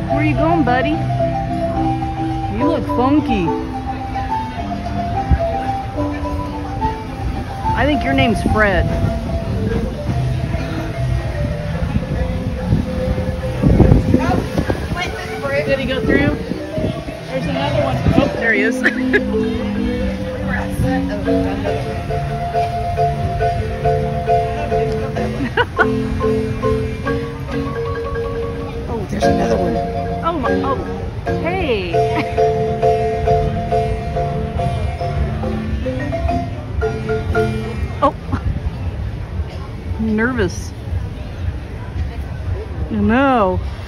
Where you going, buddy? You look funky. I think your name's Fred. Did he go through? There's another one. Oh, there he is. Oh, there's another one. Oh, my, oh, hey. Oh, I'm nervous. I know.